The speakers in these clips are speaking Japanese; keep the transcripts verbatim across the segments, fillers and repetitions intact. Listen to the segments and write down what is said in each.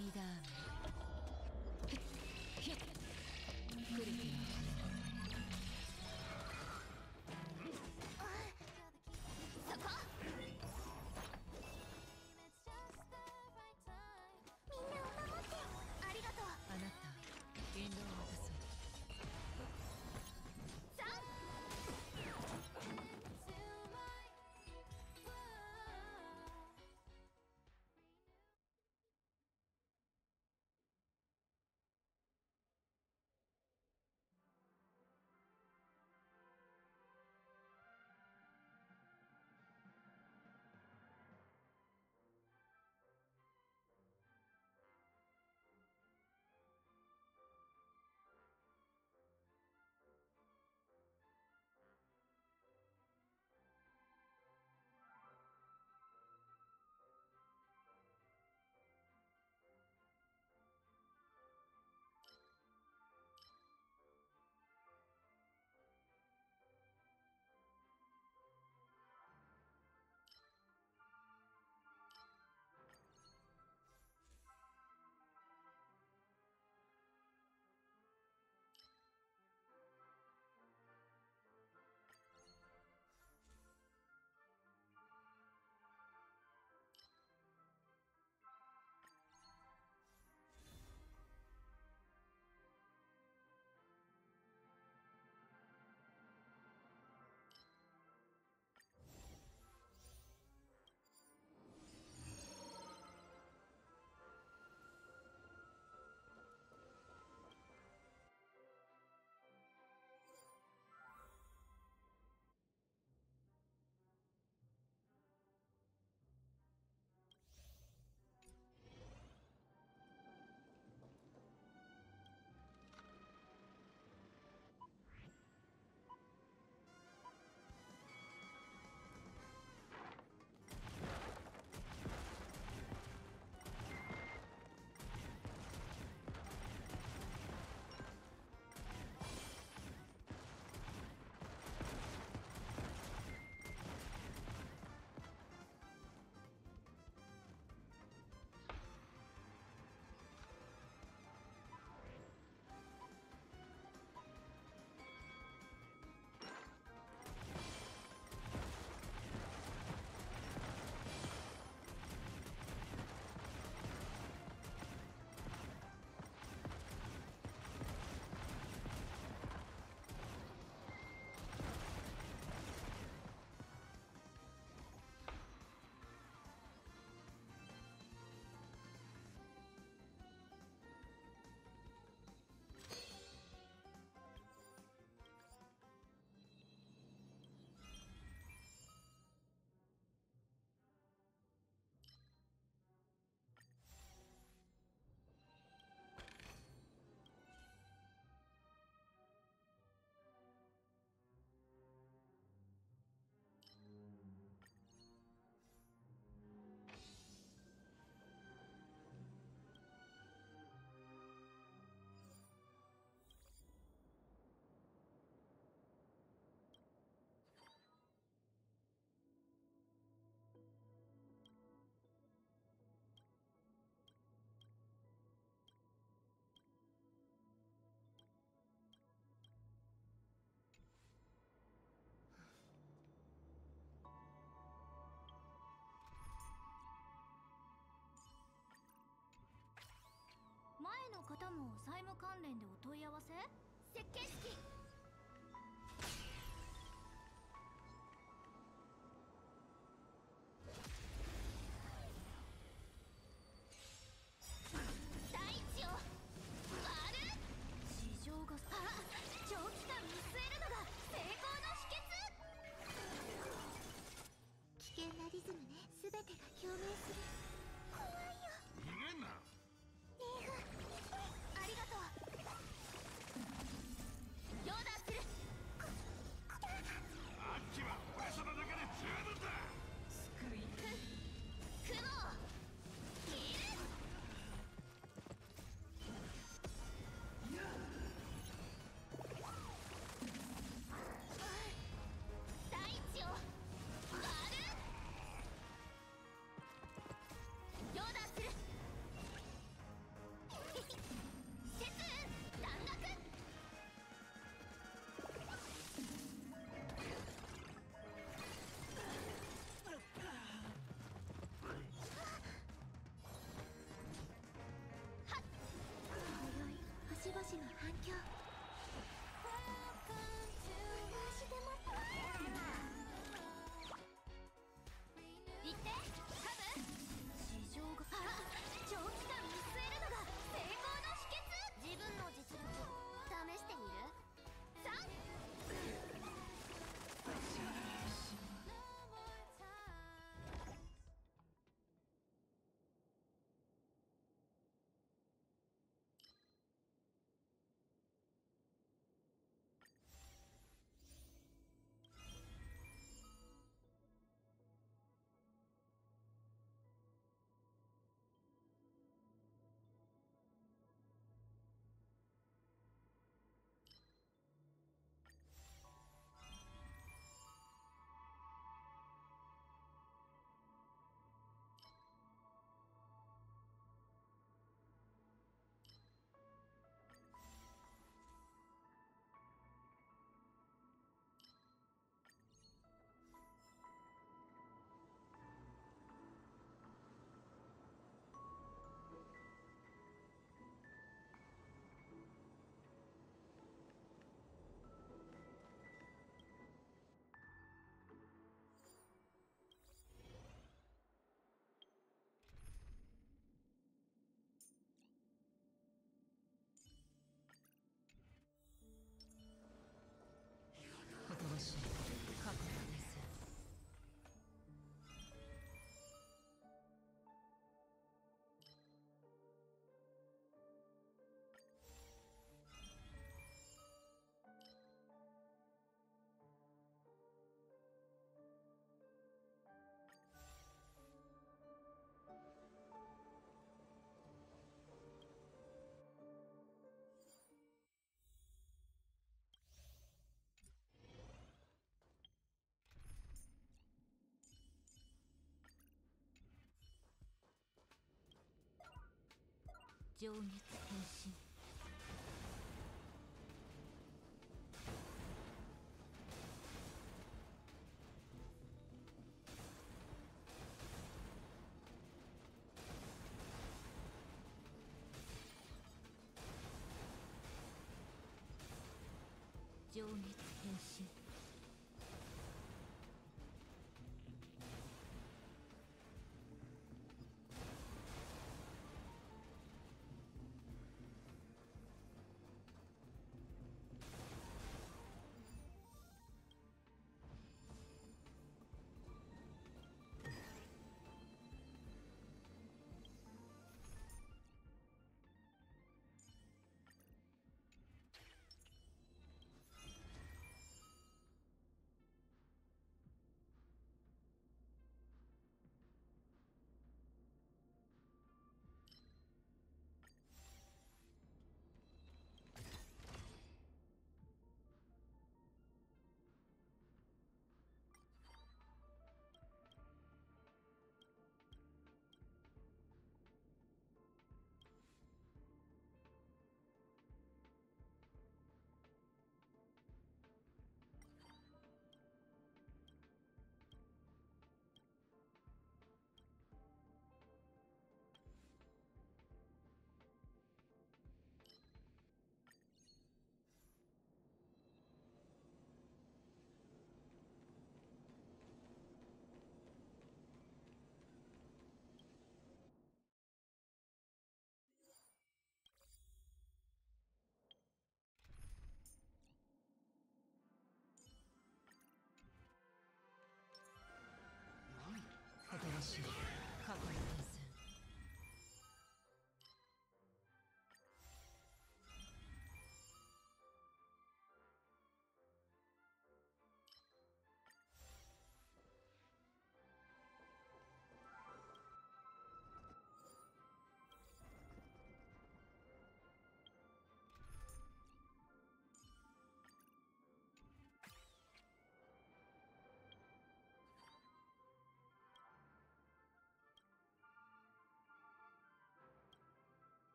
神だめ。ひっクリティそこ。みんなを守って。ありがとう。 あなた引導を渡そう。 さん前の方も債務関連でお問い合わせ？設計式。大地を割る。地上があ、長期間見据えるのが成功の秘訣。危険なリズムね。全てが共鳴する。怖いよ。 逃げんな。 ありがとう。 士の反響。少しでも言ってカブ。市場があ長期間見据えるのが成功の秘訣。自分の実力試してみる。さんほとばしい過去の伝説。情熱変身。情熱変身。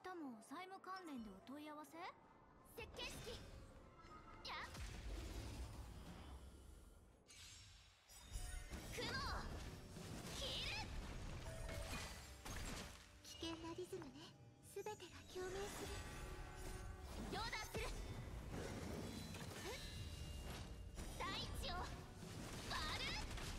方も債務関連でお問い合わせ？設計式や雲を切る。危険なリズムね。全てが共鳴する。両断する。大地を割る。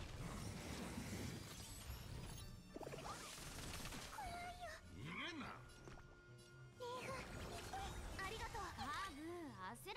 怖いよ。 逃げんな。 リーフありがとう。ハグ焦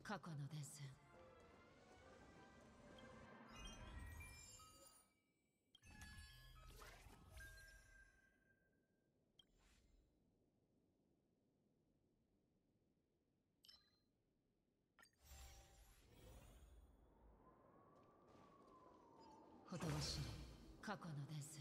過去の伝線。ほとばしり過去の伝線。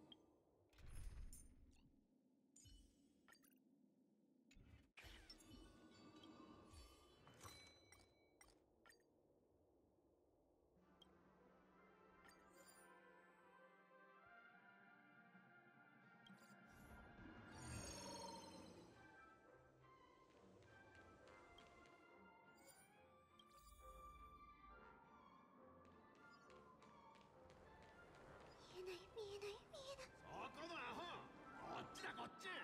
見えない見えない見えない。 そこのアホ、こっちだこっち。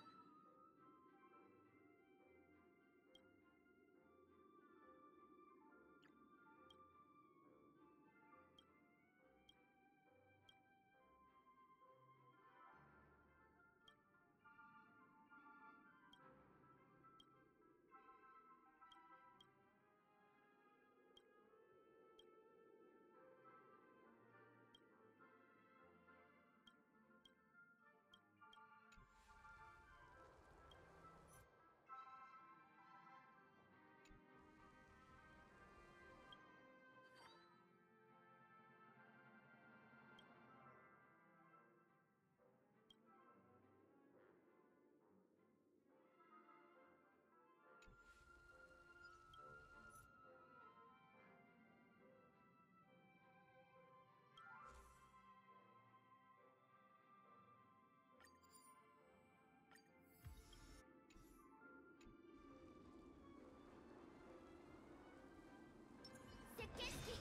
設計式。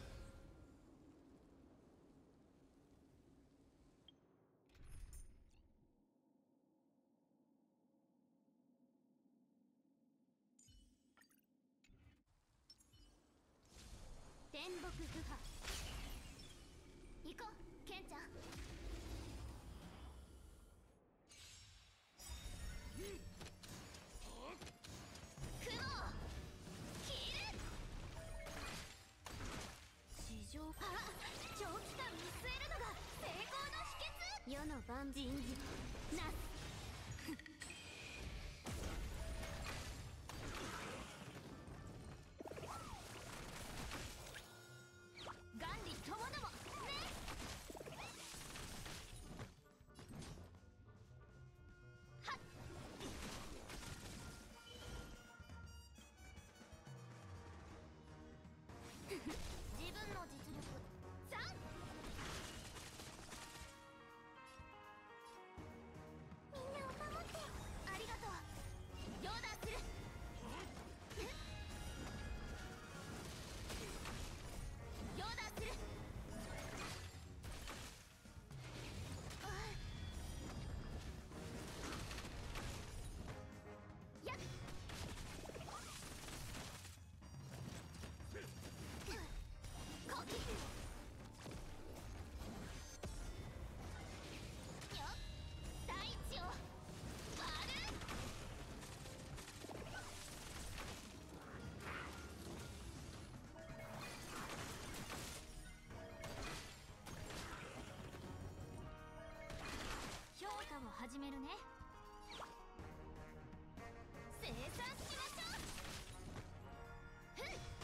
天木不破。行こうケンちゃん。雲を切る。地上あ長期間見据えるのが成功の秘訣。世の万人事なす。元利ともどもね。はっ自分の実力さん。みんなを守ってありがとう。ヨーダーする。ヨーダーする。やっこきよっ大地を割る。評価を始めるね。生産しましょう。ふん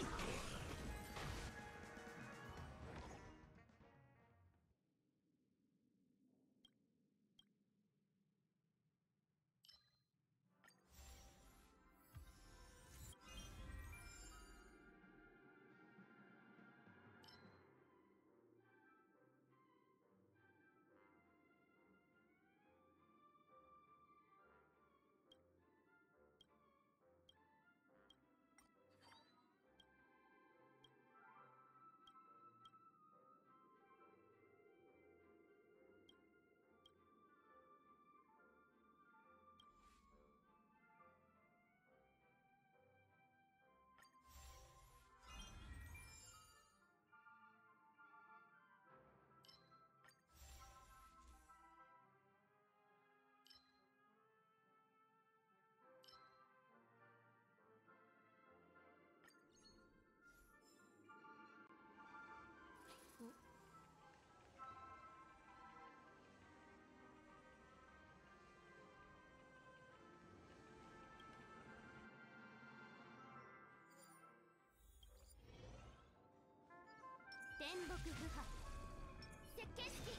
天木不破設計式。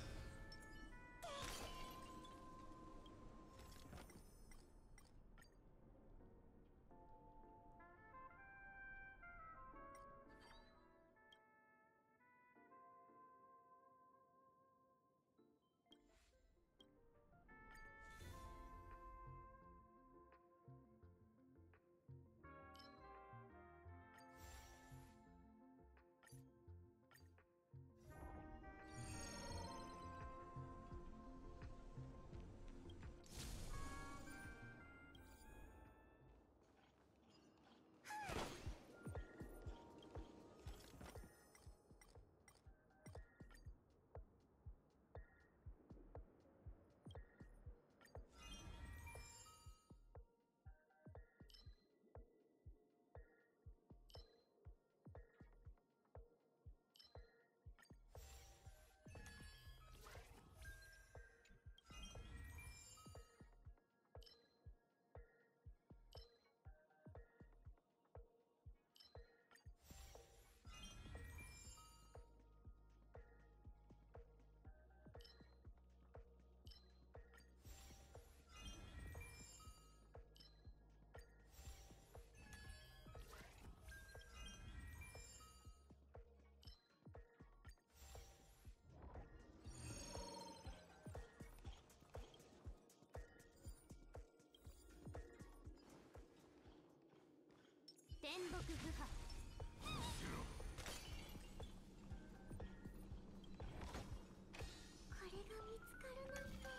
天木不破。これが見つかるなんて。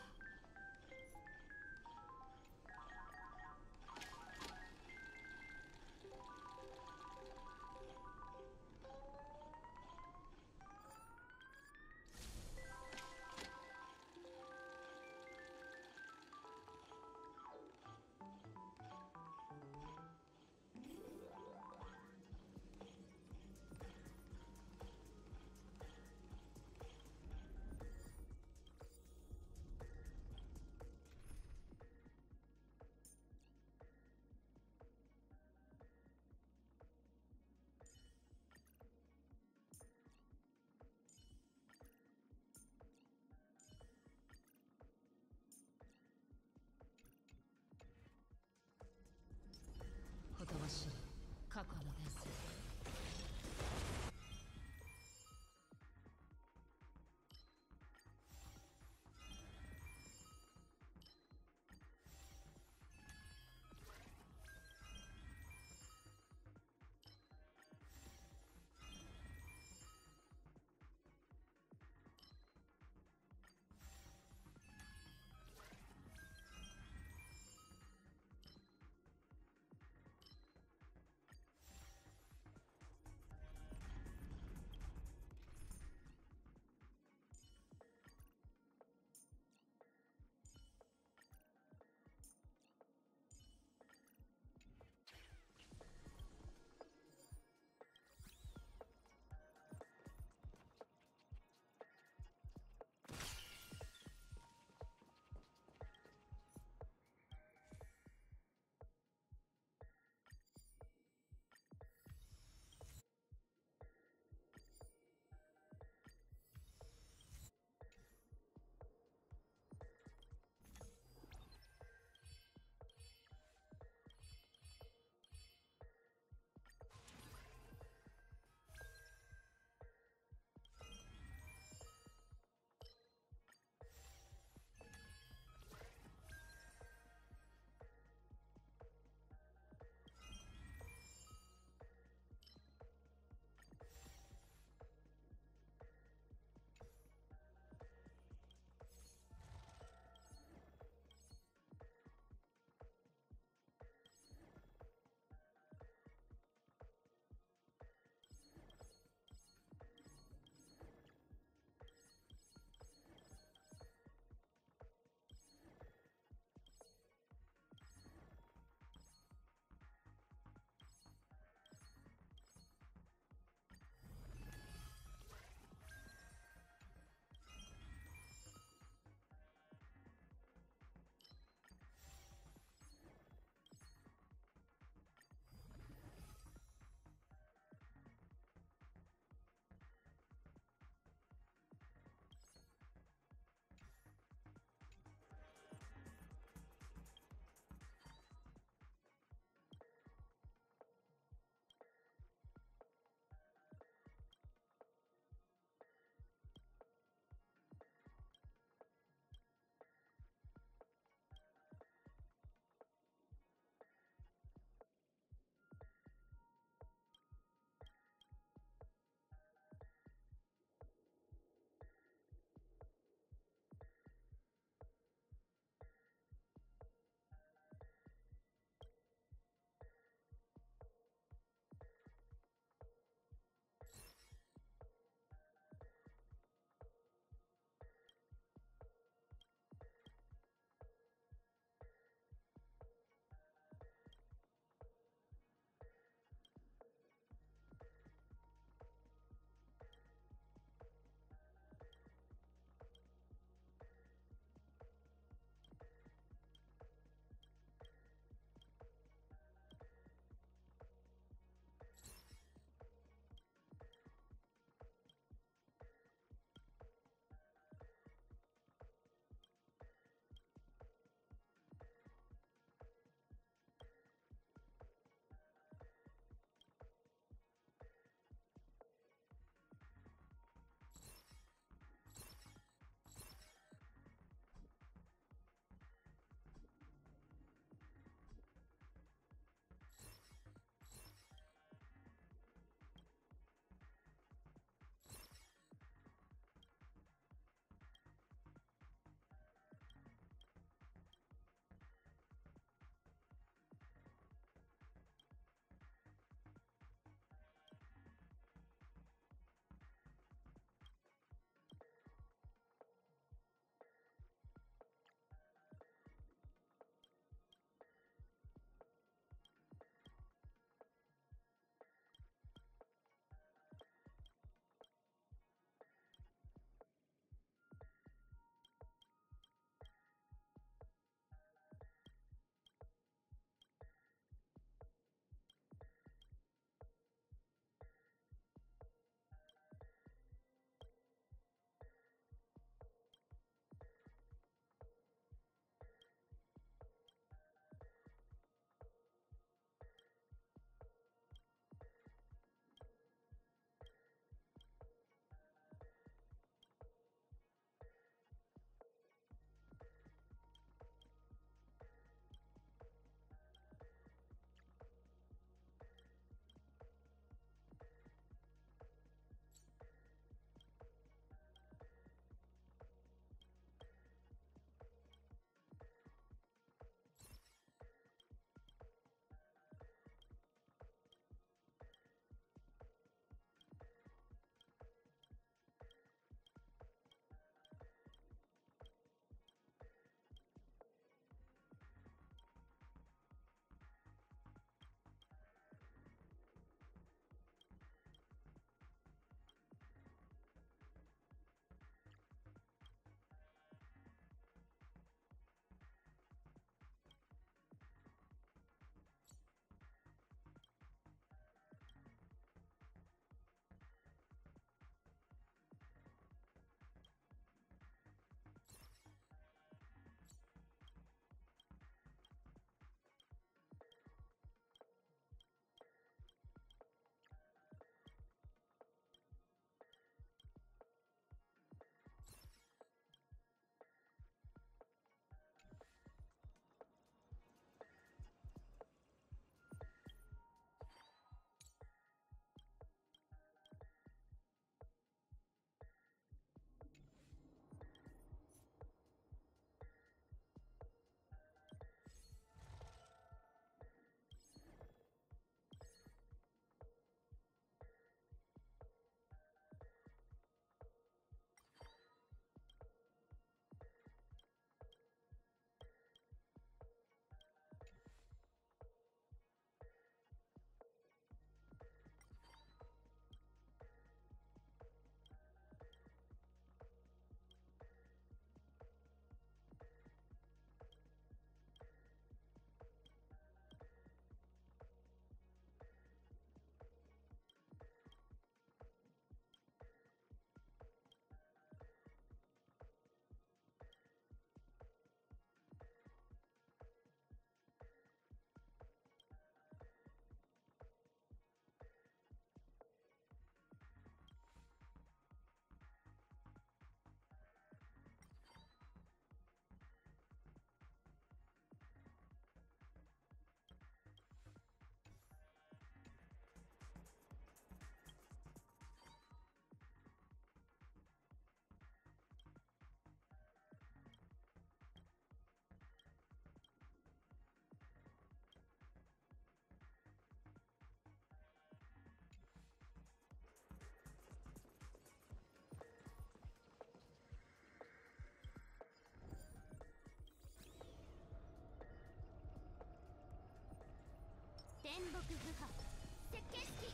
天木不破設計式。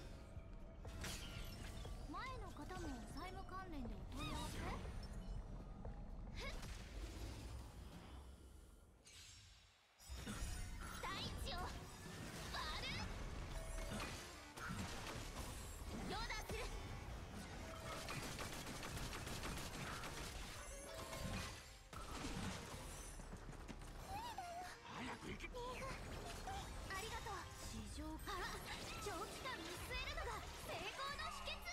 前の方も債務関連でお問い合わせ。大地を割る。ヨーダーする。 早く行け。 ありがとう。市場あ長期間見据えるのが成功の秘訣。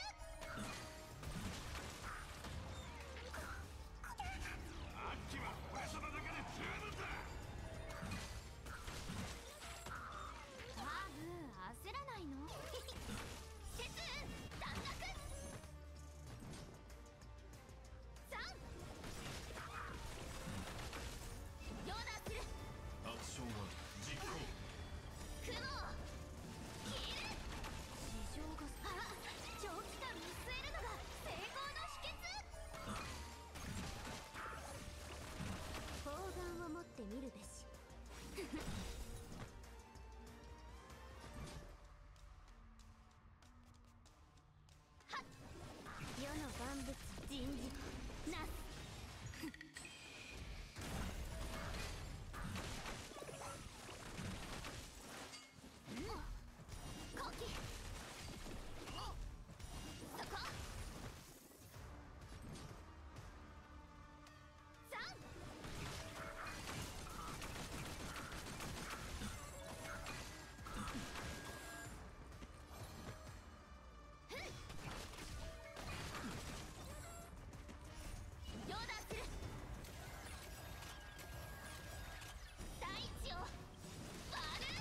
あっちは俺様だけで十分だ。 ハーブ焦らないの。鉄弾楽。さんヨーダーする。 アクションは実行。 雲消える。市場があ長期間見据えるのが成功の秘訣。砲丸を持ってみるべし。はっ世の万物人事なす。後期そこさんふんヨーダーする。大地を割る。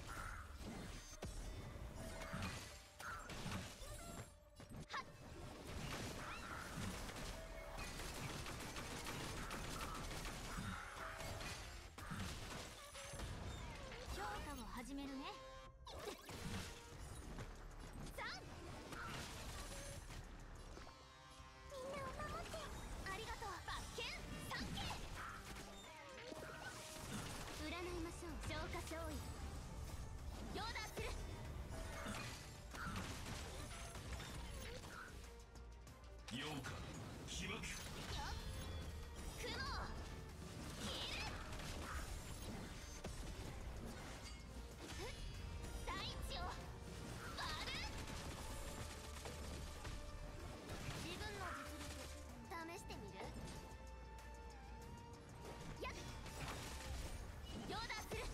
はっ評価を始めるね。さんみんなを守ってありがとう。罰剣三景占いましょう。消化勝利。ヨーダーする。 陽火被爆。 よっ雲消える。ふっ大地を割る。自分の実力試してみる。やっヨーダーする。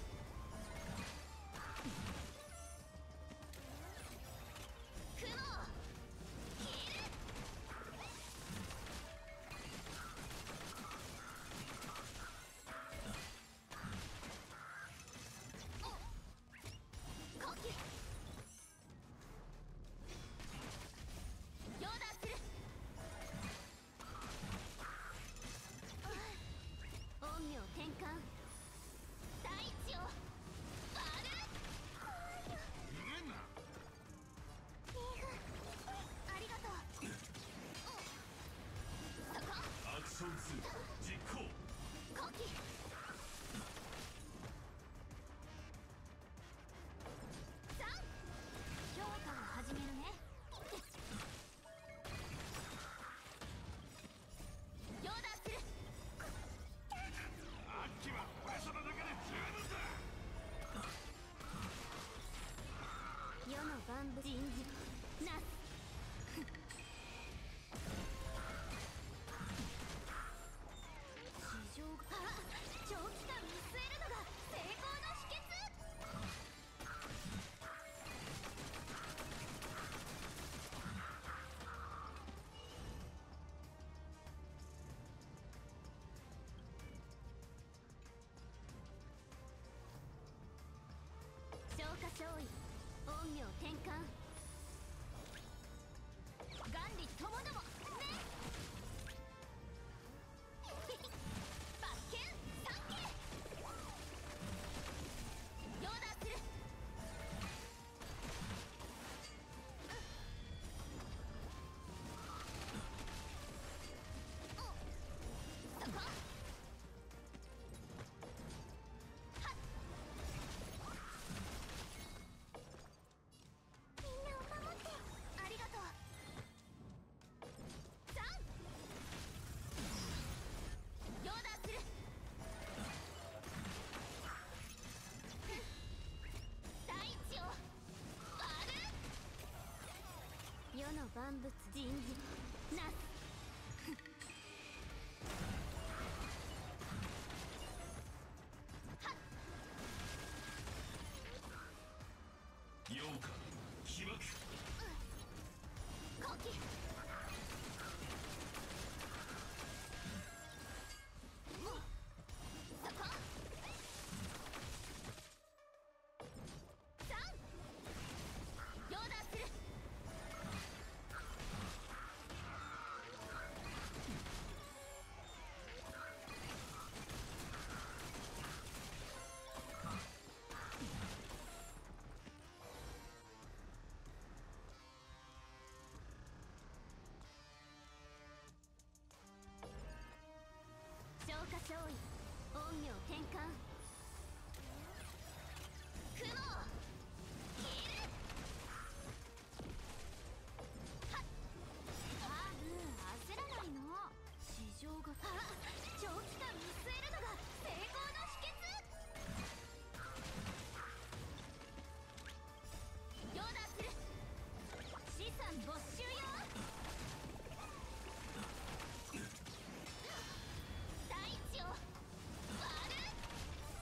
雲消える。後期ヨーダーする。陰陽転換。大地を割る。 逃げんな。 ありがとう。そこアクションツー実行。 後期さん評価を始めるね。ヨーダーする。 あっちは俺様だけで十分だ。 世の万物人事なす。市場があ長期間見据えるのが成功の秘訣。消化勝利。陰陽転換。元利ともどもね。罰剣三景ヨーダーする。そこはっの万物人事なす陽華被爆後期そこさん両断する消化勝利陰陽転換雲を切るはっあーうん焦らないの市場があ長期間見据えるのが成功の秘訣両断する資産没収よ大地を割る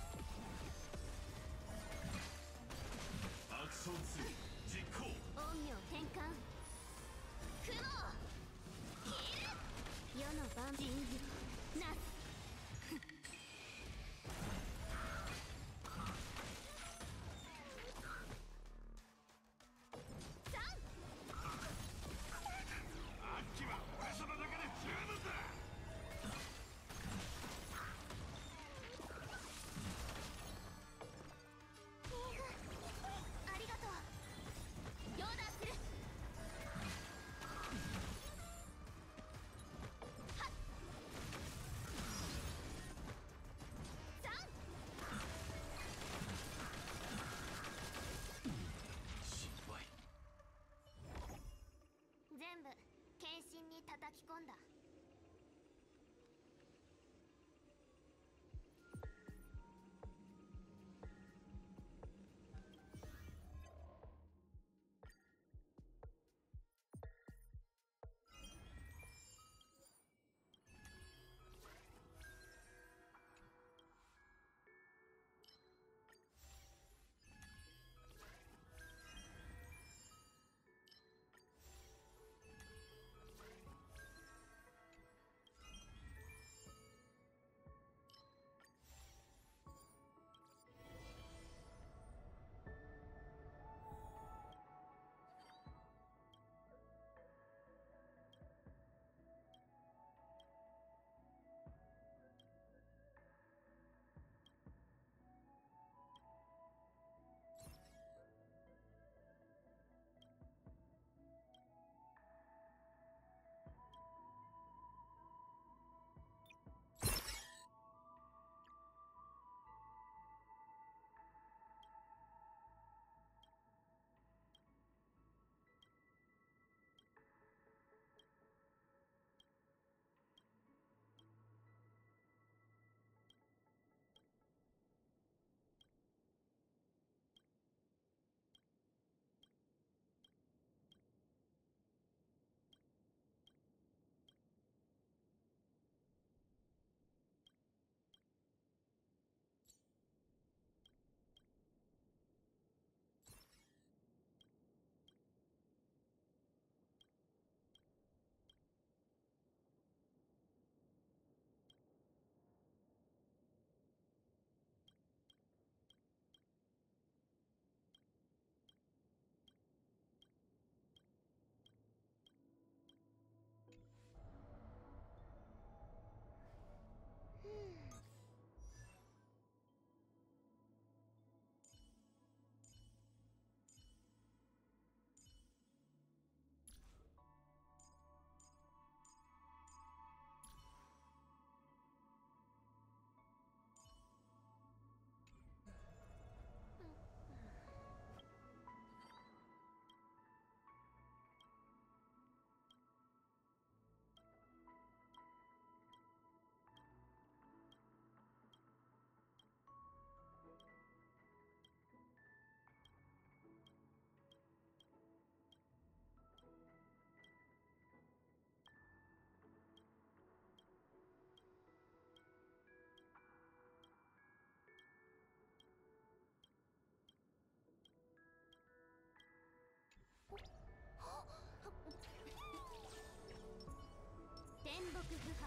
不破。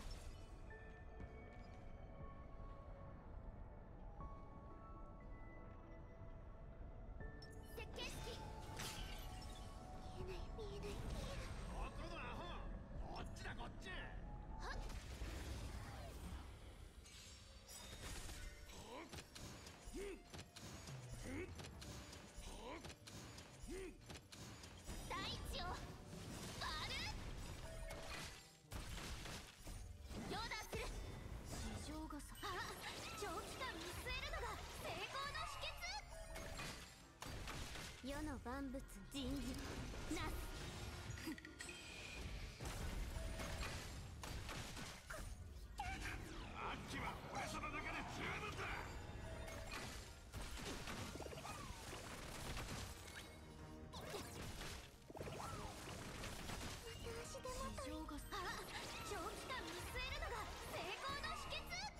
設計式。見えない見えない見えない。 どこだアホ。こっちだこっち。 はっ。大地を割る。ヨーダーする。市場がさあ長期間見据えるのが成功の秘訣。世の万物人事なす。 あっちは俺様だけで十分だ。 市場があ長期間見据えるのが成功の秘訣。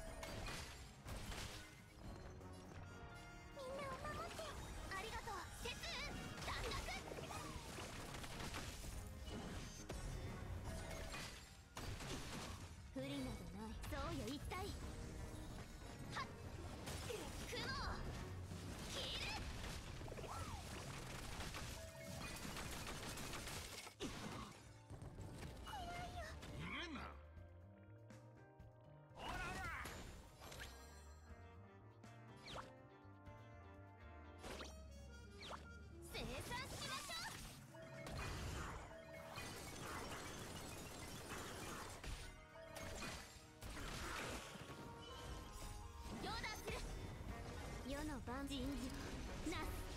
みんなを守ってありがとう。節運弾楽。不利などない。そうよ一体。はっ雲を切る。 逃げんな。ほらほら。 生産しましょう。ヨーダーする。世の万人事なす。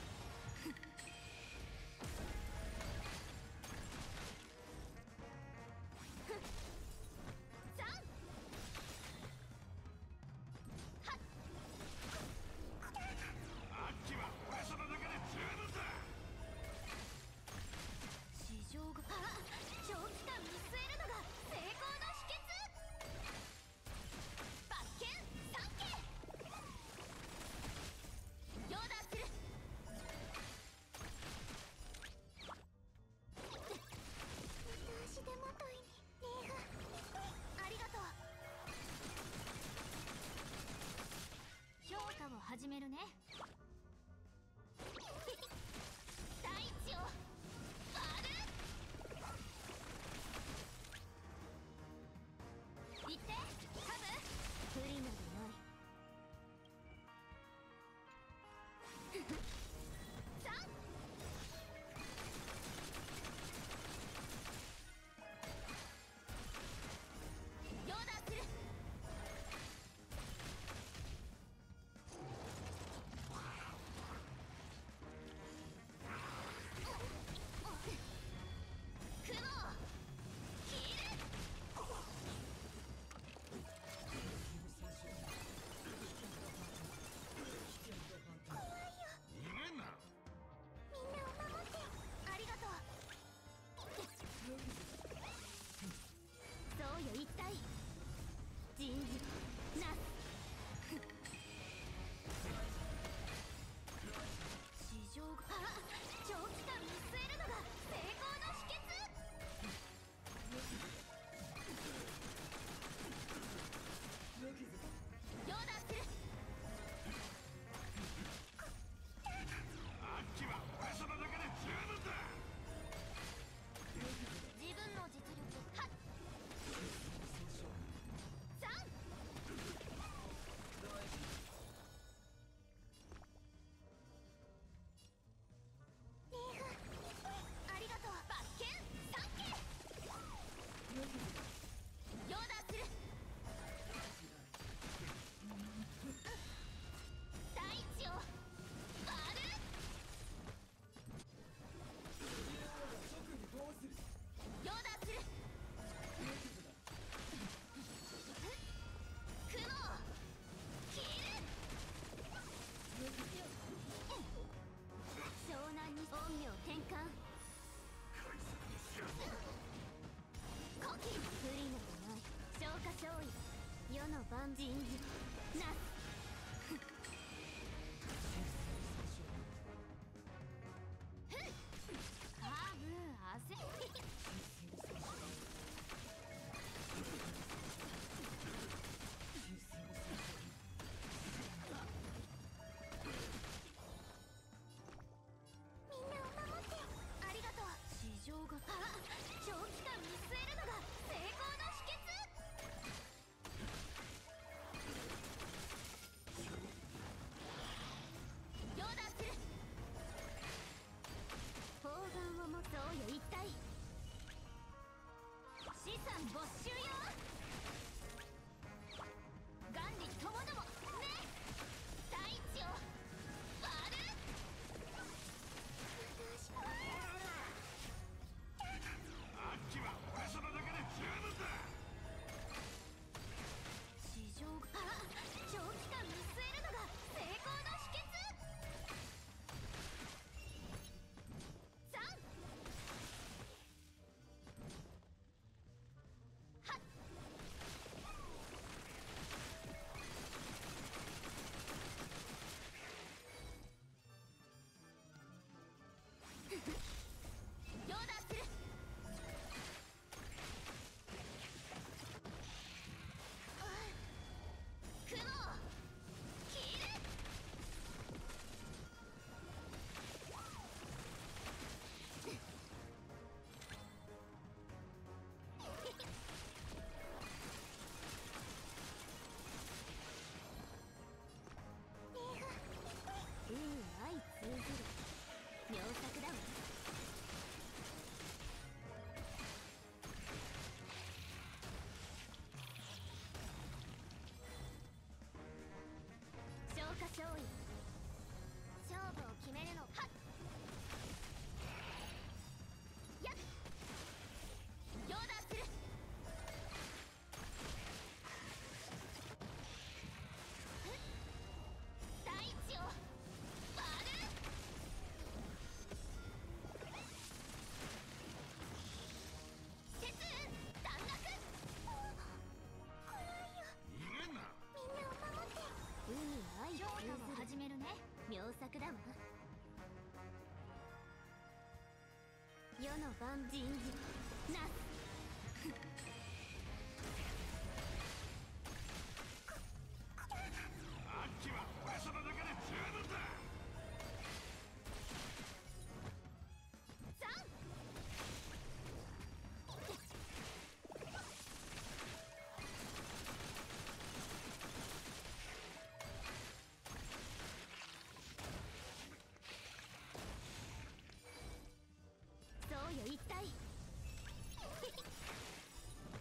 さんはっ。 あっちは俺様だけで十分だ。 市場があ長期間見据えるのが成功の秘訣。罰剣三景。ヨーダーする。足手まといにリーフありがとう。評価を始めるね。大地を割る。行ってカブ。不利などない。さんヨーダーする。雲を切る。怖いよ。 逃げんな。 みんなを守ってありがとう。そうよ一体。人事なす。市場があ長期間見据えるのが成功の秘訣。ヨーダーする。 あっちは俺様だけで十分だ。 自分の実力はっ。さんリーフありがとう。罰剣三景。ヨーダーする。大地を割る。ヨーダーする。雲を切る。湘南に陰陽転換。古希不利などない。消化勝利。世の万人事なす。カーブ汗。 そうよ一体資産没収よ元利ともどもね大地を割るあっちは俺様だけで十分だ。 地上があ長期間見据えるのが成功の秘訣さんはっ両断する雲を切る運相通ずる妙作だわ消化勝利勝負を決めるのはっやっ両断する大地を割る節運短絡怖いよ逃げんな。 みんなを守って海愛通ずるも始めるね妙作だわ世の万人事なすあっちは俺様だけで十分だ。 さんそうよ一体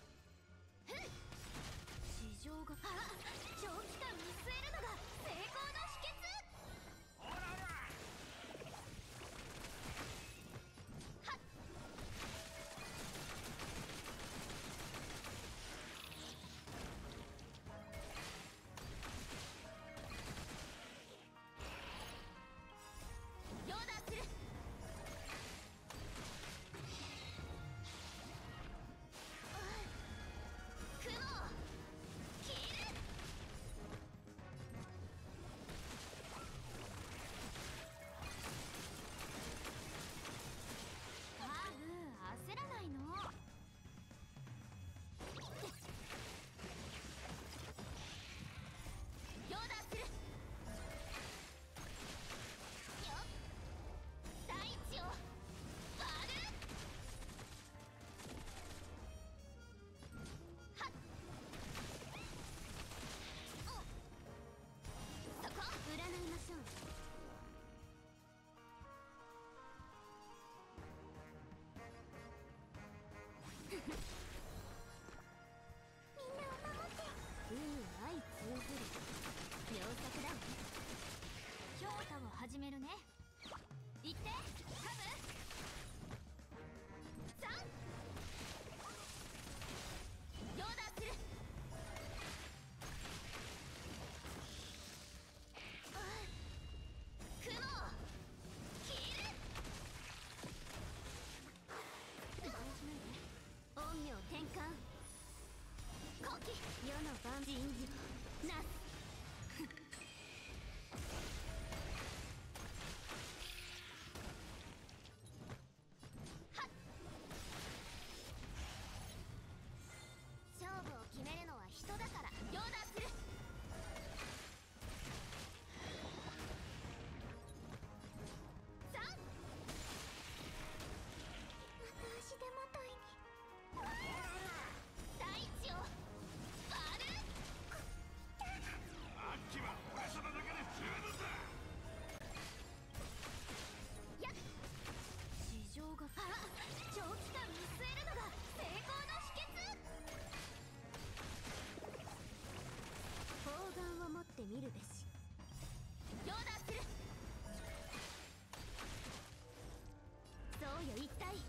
してみるべし。ヨーダーする。そうよ一体。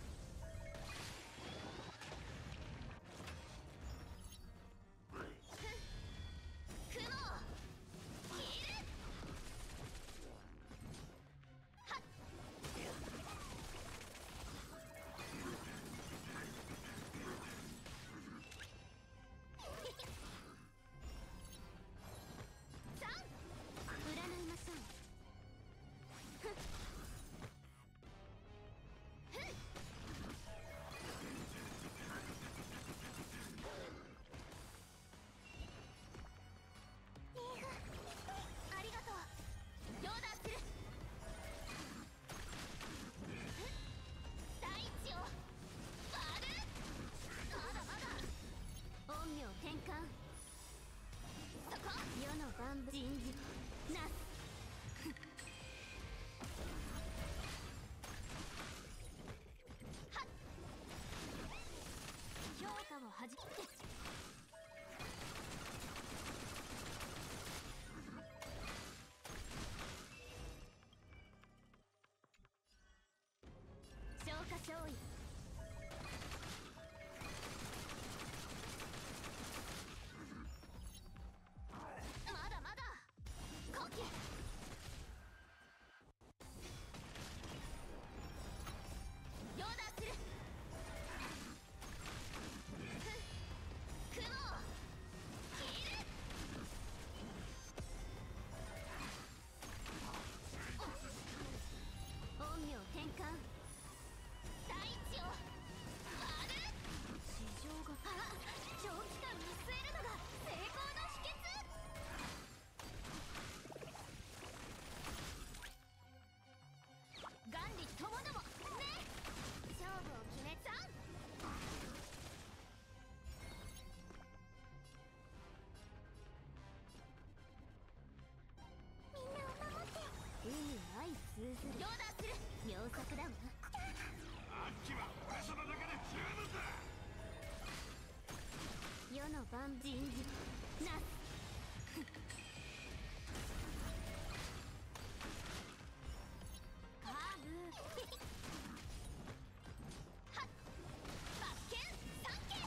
転換。そこ世の万物人事なす。はっ評価をはじって消化勝利。ヨーダーする。妙作だわ。 あっちは俺様だけで十分だ。 世の万人事なす。カーブはっ罰剣三剣。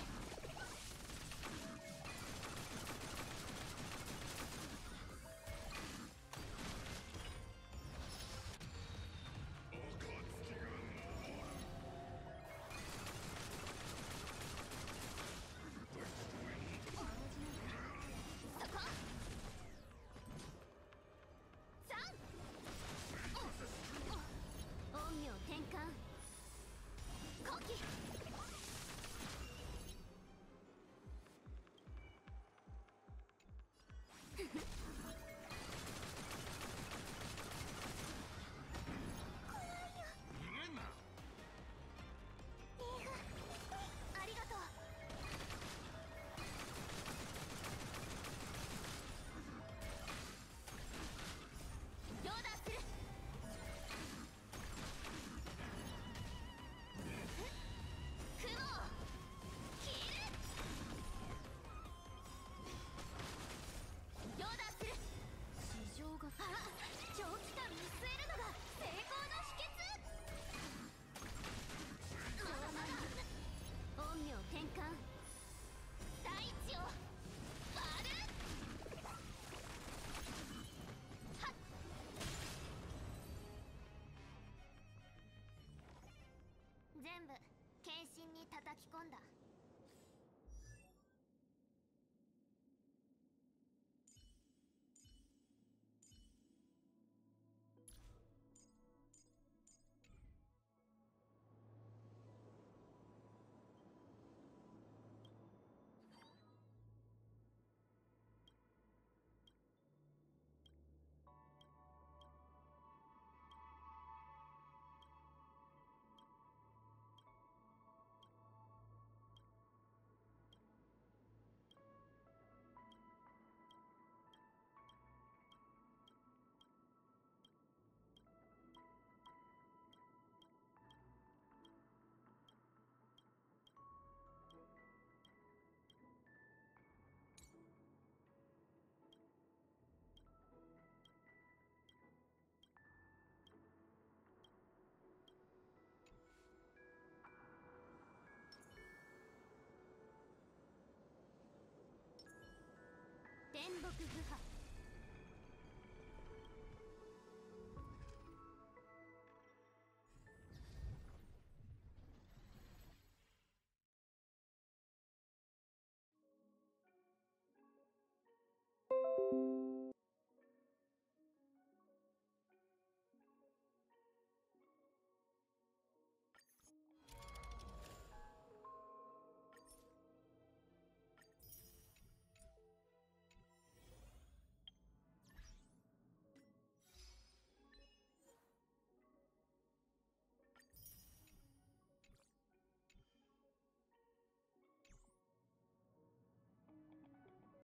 面目不破